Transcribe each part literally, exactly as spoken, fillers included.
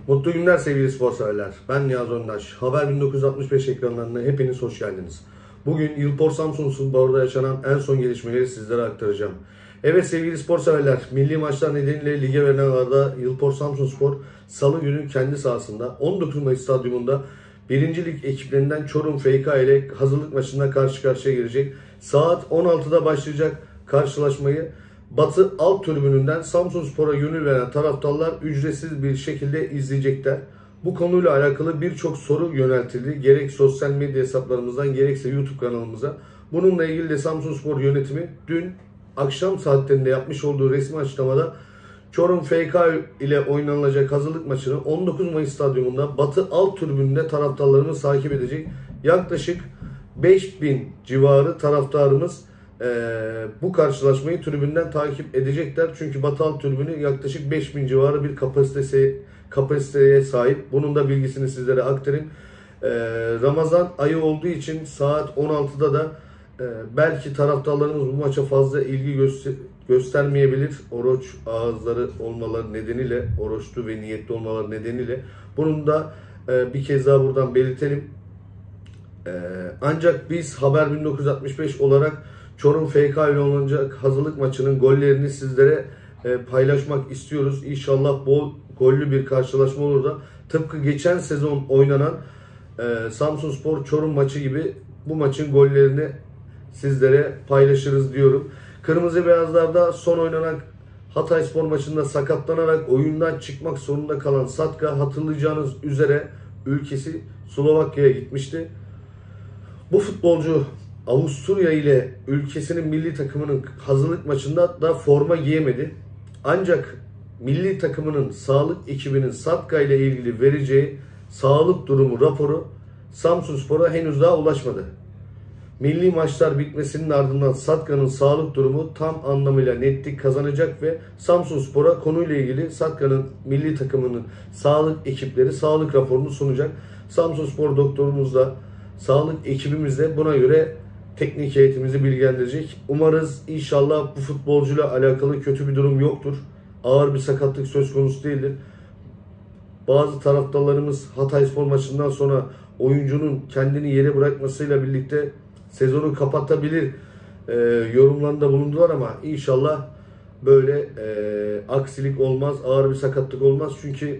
Mutlu günler sevgili spor severler. Ben Nihat Öndaş. Haber bin dokuz yüz altmış beş ekranlarına hepiniz hoş geldiniz. Bugün Yılpor Samsunspor'da yaşanan en son gelişmeleri sizlere aktaracağım. Evet sevgili spor severler, milli maçlar nedeniyle lige verilen arada Yılpor Samsunspor Salı günü kendi sahasında on dokuz Mayıs stadyumunda birinci Lig ekiplerinden Çorum F K ile hazırlık maçında karşı karşıya gelecek. Saat on altıda başlayacak karşılaşmayı Batı alt tribününden Samsunspor'a gönül veren taraftarlar ücretsiz bir şekilde izleyecekler. Bu konuyla alakalı birçok soru yöneltildi. Gerek sosyal medya hesaplarımızdan gerekse YouTube kanalımıza. Bununla ilgili de Samsunspor yönetimi dün akşam saatlerinde yapmış olduğu resmi açıklamada Çorum F K ile oynanılacak hazırlık maçını on dokuz Mayıs stadyumunda Batı alt tribününde taraftarlarımız takip edecek. Yaklaşık beş bin civarı taraftarımız Ee, bu karşılaşmayı tribünden takip edecekler. Çünkü Batı alt tribünü yaklaşık beş bin civarı bir kapasitesi, kapasiteye sahip. Bunun da bilgisini sizlere aktarayım. Ee, Ramazan ayı olduğu için saat on altıda da e, belki taraftarlarımız bu maça fazla ilgi göster göstermeyebilir. Oruç ağızları olmaları nedeniyle, oruçlu ve niyetli olmaları nedeniyle. Bunun da e, bir kez daha buradan belirtelim. E, ancak biz Haber bin dokuz yüz altmış beş olarak Çorum F K ile oynanacak hazırlık maçının gollerini sizlere e, paylaşmak istiyoruz. İnşallah bol gollü bir karşılaşma olur da tıpkı geçen sezon oynanan e, Samsunspor Çorum maçı gibi bu maçın gollerini sizlere paylaşırız diyorum. Kırmızı beyazlarda son oynanan Hatayspor maçında sakatlanarak oyundan çıkmak zorunda kalan Satka, hatırlayacağınız üzere ülkesi Slovakya'ya gitmişti. Bu futbolcu Avusturya ile ülkesinin milli takımının hazırlık maçında da forma giyemedi. Ancak milli takımının sağlık ekibinin Satka ile ilgili vereceği sağlık durumu raporu Samsunspor'a henüz daha ulaşmadı. Milli maçlar bitmesinin ardından Satka'nın sağlık durumu tam anlamıyla netlik kazanacak ve Samsunspor'a konuyla ilgili Satka'nın milli takımının sağlık ekipleri sağlık raporunu sunacak. Samsunspor doktorumuz da sağlık ekibimiz de buna göre teknik heyetimizi bilgilendirecek. Umarız inşallah bu futbolcuyla alakalı kötü bir durum yoktur. Ağır bir sakatlık söz konusu değildir. Bazı taraftarlarımız Hatayspor maçından sonra oyuncunun kendini yere bırakmasıyla birlikte sezonu kapatabilir e, yorumlarında bulundular ama inşallah böyle e, aksilik olmaz, ağır bir sakatlık olmaz. Çünkü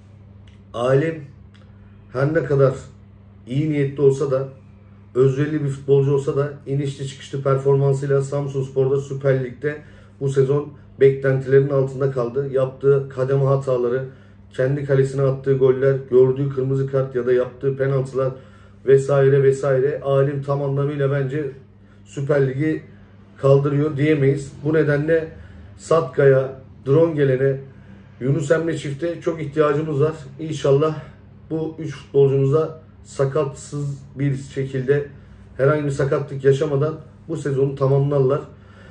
alem her ne kadar iyi niyetli olsa da, özverili bir futbolcu olsa da inişli çıkışlı performansıyla Samsunspor'da Süper Lig'de bu sezon beklentilerin altında kaldı. Yaptığı kademe hataları, kendi kalesine attığı goller, gördüğü kırmızı kart ya da yaptığı penaltılar vesaire vesaire alim tam anlamıyla bence Süper Lig'i kaldırıyor diyemeyiz. Bu nedenle Satka'ya, Drongelen'e, Yunus Emre çifte çok ihtiyacımız var. İnşallah bu üç futbolcumuza sakatsız bir şekilde herhangi bir sakatlık yaşamadan bu sezonu tamamlarlar.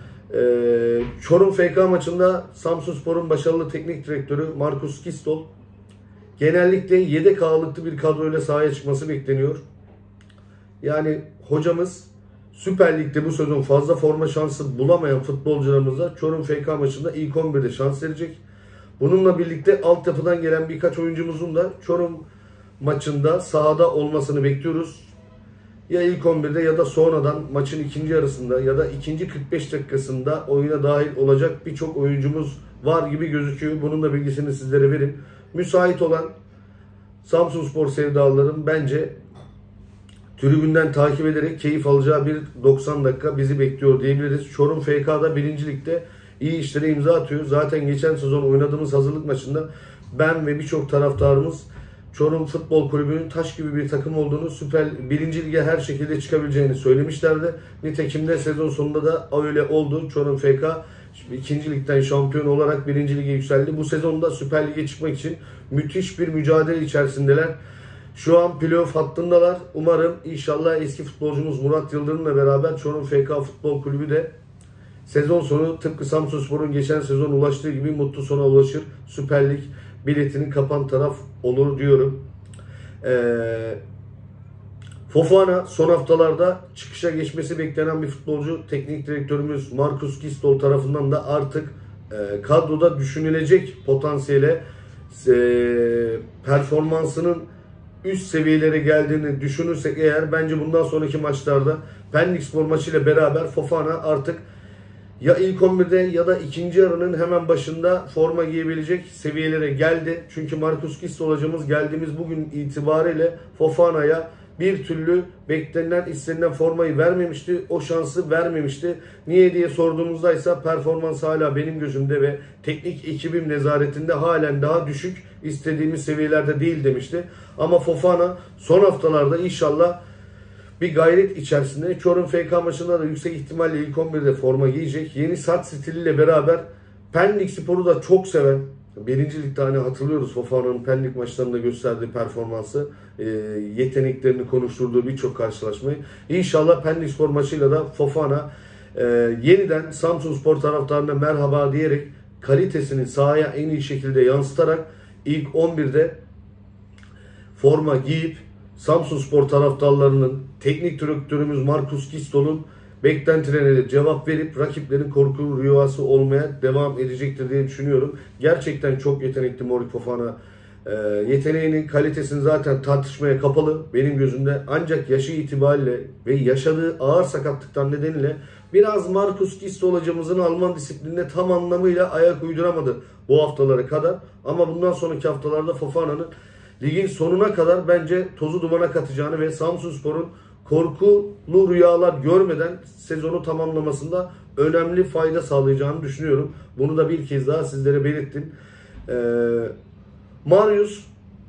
Ee, Çorum F K maçında Samsunspor'un başarılı teknik direktörü Markus Gistol genellikle yedek ağırlıklı bir kadroyla sahaya çıkması bekleniyor. Yani hocamız Süper Lig'de bu sezon fazla forma şansı bulamayan futbolcularımıza Çorum F K maçında ilk on birde şans verecek. Bununla birlikte altyapıdan gelen birkaç oyuncumuzun da Çorum maçında sahada olmasını bekliyoruz. Ya ilk on birde ya da sonradan maçın ikinci yarısında ya da ikinci kırk beş dakikasında oyuna dahil olacak birçok oyuncumuz var gibi gözüküyor. Bunun da bilgisini sizlere vereyim. Müsait olan Samsunspor sevdalıların bence tribünden takip ederek keyif alacağı bir doksan dakika bizi bekliyor diyebiliriz. Çorum F K'da birinci Lig'de iyi işlere imza atıyor. Zaten geçen sezon oynadığımız hazırlık maçında ben ve birçok taraftarımız Çorum Futbol Kulübü'nün taş gibi bir takım olduğunu, Süper birinci Lig'e her şekilde çıkabileceğini söylemişlerdi. Nitekim de sezon sonunda da öyle oldu. Çorum F K ikinci Lig'den şampiyon olarak birinci Lig'e yükseldi. Bu sezonda Süper Lig'e çıkmak için müthiş bir mücadele içerisindeler. Şu an playoff hattındalar. Umarım inşallah eski futbolcumuz Murat Yıldırım'la beraber Çorum F K Futbol Kulübü de sezon sonu tıpkı Samsunspor'un geçen sezon ulaştığı gibi mutlu sona ulaşır. Süper Lig biletini kapan taraf olur diyorum. Ee, Fofana son haftalarda çıkışa geçmesi beklenen bir futbolcu. Teknik direktörümüz Markus Gistol tarafından da artık e, kadroda düşünülecek potansiyele e, performansının üst seviyelere geldiğini düşünürsek eğer, bence bundan sonraki maçlarda Pendikspor maçıyla beraber Fofana artık ya ilk on birde ya da ikinci yarının hemen başında forma giyebilecek seviyelere geldi. Çünkü Marcus Gisdol hocamız geldiğimiz bugün itibariyle Fofana'ya bir türlü beklenen, istenilen formayı vermemişti. O şansı vermemişti. Niye diye sorduğumuzda ise performans hala benim gözümde ve teknik ekibim nezaretinde halen daha düşük, istediğimiz seviyelerde değil demişti. Ama Fofana son haftalarda inşallah bir gayret içerisinde Çorum F K maçında da yüksek ihtimalle ilk on birde forma giyecek. Yeni saç stiliyle beraber Pendikspor'u da çok seven, birinci ligde hani hatırlıyoruz Fofana'nın Pendik maçlarında gösterdiği performansı, e, yeteneklerini konuşturduğu birçok karşılaşmayı. İnşallah Pendikspor maçıyla da Fofana e, yeniden Samsunspor taraftarına merhaba diyerek kalitesini sahaya en iyi şekilde yansıtarak ilk on birde forma giyip Samsunspor taraftarlarının, teknik direktörümüz Marcus Gisdol'un beklentilerine cevap verip rakiplerin korku rüyası olmaya devam edecektir diye düşünüyorum. Gerçekten çok yetenekli Morik Fofana. Ee, yeteneğinin kalitesini zaten tartışmaya kapalı benim gözümde. Ancak yaşı itibariyle ve yaşadığı ağır sakatlıktan nedeniyle biraz Marcus Gisdol hocamızın Alman disiplinine tam anlamıyla ayak uyduramadı bu haftalara kadar. Ama bundan sonraki haftalarda Fofana'nın ligin sonuna kadar bence tozu dumana katacağını ve Samsunspor'un korkulu rüyalar görmeden sezonu tamamlamasında önemli fayda sağlayacağını düşünüyorum. Bunu da bir kez daha sizlere belirttim. Ee, Marius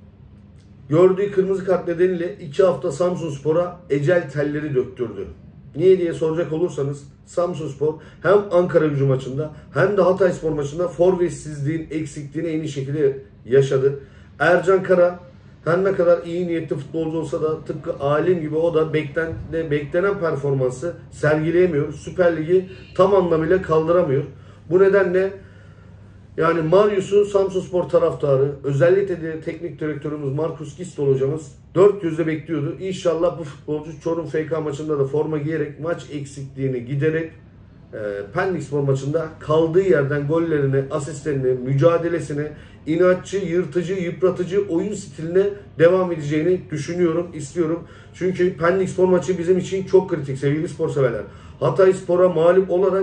gördüğü kırmızı kart nedeniyle iki hafta Samsunspor'a ecel telleri döktürdü. Niye diye soracak olursanız Samsunspor hem Ankaragücü maçında hem de Hatayspor maçında forvetsizliğin eksikliğini en iyi şekilde yaşadı. Ercan Kara her ne kadar iyi niyetli futbolcu olsa da tıpkı Alim gibi o da beklen, beklenen performansı sergileyemiyor. Süper Ligi tam anlamıyla kaldıramıyor. Bu nedenle yani Marius'u Samsunspor taraftarı, özellikle de teknik direktörümüz Marcus Gisdol hocamız dört gözle bekliyordu. İnşallah bu futbolcu Çorum F K maçında da forma giyerek maç eksikliğini giderek e, Pendikspor maçında kaldığı yerden gollerini, asistlerini, mücadelesini, inatçı, yırtıcı, yıpratıcı oyun stiline devam edeceğini düşünüyorum, istiyorum. Çünkü Pendikspor maçı bizim için çok kritik sevgili spor severler. Hatayspor'a mağlup olarak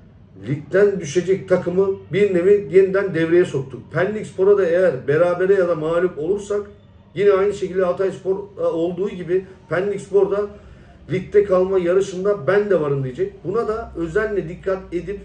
ligden düşecek takımı bir nevi yeniden devreye soktuk. Pendikspor'a da eğer berabere ya da mağlup olursak yine aynı şekilde Hatayspor olduğu gibi Pendikspor da ligde kalma yarışında ben de varım diyecek. Buna da özenle dikkat edip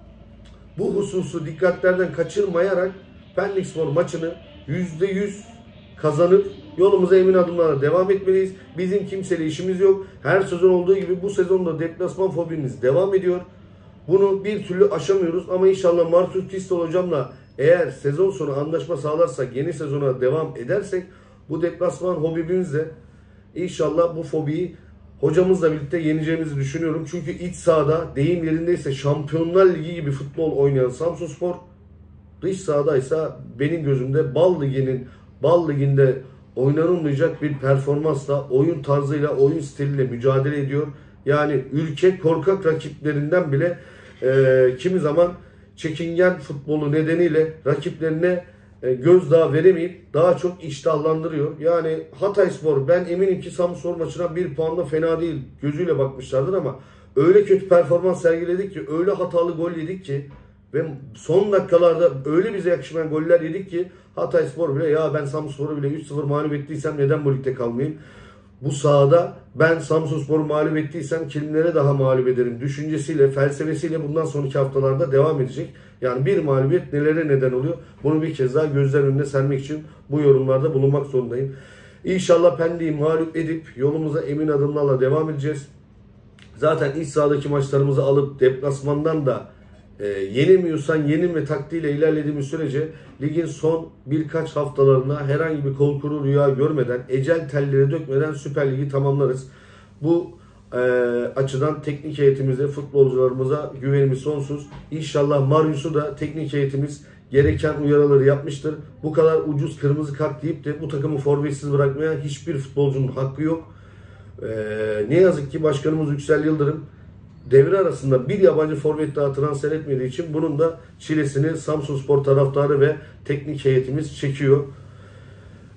bu hususu dikkatlerden kaçırmayarak Pendikspor maçını yüzde yüz kazanıp yolumuza emin adımlarla devam etmeliyiz. Bizim kimseyle işimiz yok. Her sezon olduğu gibi bu sezonda deplasman fobimiz devam ediyor. Bunu bir türlü aşamıyoruz ama inşallah Marcus Gisdol hocamla eğer sezon sonu anlaşma sağlarsak, yeni sezona devam edersek bu deplasman hobimizle inşallah bu fobiyi hocamızla birlikte yeneceğimizi düşünüyorum. Çünkü iç sahada deyim yerindeyse Şampiyonlar Ligi gibi futbol oynayan Samsunspor, dış sahadaysa benim gözümde Bal Ligi'nin Bal Ligi'nde oynanılmayacak bir performansla, oyun tarzıyla, oyun stiliyle mücadele ediyor. Yani ülke korkak rakiplerinden bile e, kimi zaman çekingen futbolu nedeniyle rakiplerine e, gözdağı veremeyip daha çok iştahlandırıyor. Yani Hatayspor, ben eminim ki Samsun maçına bir puanla fena değil gözüyle bakmışlardır ama öyle kötü performans sergiledik ki, öyle hatalı gol yedik ki ve son dakikalarda öyle bize yakışmayan goller yedik ki Hatayspor bile ya ben Samsunspor'u bile üç sıfır mağlup ettiysem neden bu ligde kalmayayım? Bu sahada ben Samsunspor'u mağlup ettiysem kimlere daha mağlup ederim düşüncesiyle, felsefesiyle bundan sonraki haftalarda devam edecek. Yani bir mağlubiyet nelere neden oluyor? Bunu bir kez daha gözler önüne sermek için bu yorumlarda bulunmak zorundayım. İnşallah Pendik'i mağlup edip yolumuza emin adımlarla devam edeceğiz. Zaten iç sahadaki maçlarımızı alıp deplasmandan da E, yenemiyorsan yenilme taktiğiyle ilerlediğimiz sürece ligin son birkaç haftalarına herhangi bir kol kuru rüya görmeden, ecel telleri dökmeden Süper Lig'i tamamlarız. Bu e, açıdan teknik heyetimize, futbolcularımıza güvenimiz sonsuz. İnşallah Marius'u da teknik heyetimiz gereken uyarıları yapmıştır. Bu kadar ucuz kırmızı kart deyip de bu takımı forvetsiz bırakmaya hiçbir futbolcunun hakkı yok. E, ne yazık ki başkanımız Yüksel Yıldırım devre arasında bir yabancı forvet daha transfer etmediği için bunun da çilesini Samsunspor taraftarı ve teknik heyetimiz çekiyor.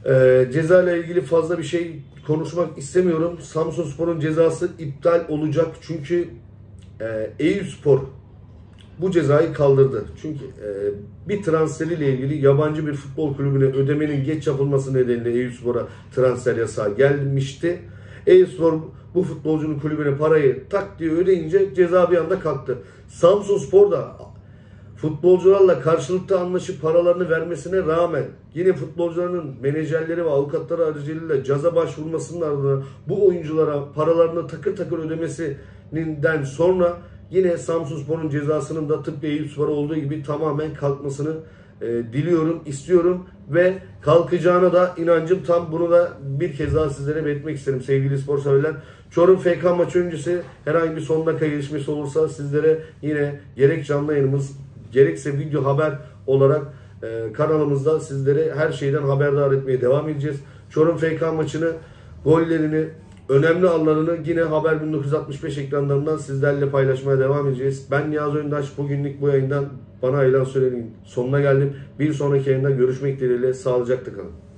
Ee, ceza ile ilgili fazla bir şey konuşmak istemiyorum. Samsunspor'un cezası iptal olacak. Çünkü e, Eyüpspor bu cezayı kaldırdı. Çünkü e, bir transferiyle ilgili yabancı bir futbol kulübüne ödemenin geç yapılması nedeniyle Eyüpspor'a transfer yasağı gelmişti. Eyüpspor bu futbolcunun kulübüne parayı tak diye ödeyince ceza bir anda kalktı. Samsunspor da futbolcularla karşılıklı anlaşıp paralarını vermesine rağmen yine futbolcuların menajerleri ve avukatları aracılığıyla caza başvurmasının ardından bu oyunculara paralarını takır takır ödemesinden sonra yine Samsunspor'un cezasının da tıpkı Eyüpspor'a olduğu gibi tamamen kalkmasını e, diliyorum, istiyorum ve kalkacağına da inancım tam. Bunu da bir kez daha sizlere belirtmek isterim sevgili spor severler. Çorum F K maçı öncesi herhangi bir son dakika gelişmesi olursa sizlere yine gerek canlı yayınımız gerekse video haber olarak e, kanalımızda sizlere her şeyden haberdar etmeye devam edeceğiz. Çorum F K maçını, gollerini, önemli anlarını yine Haber bin dokuz yüz altmış beş ekranlarından sizlerle paylaşmaya devam edeceğiz. Ben Niyazi Öndaş, bugünlük bu yayından bana ayrılan sürenin sonuna geldim. Bir sonraki yayında görüşmek dileğiyle, sağlıcakla kalın.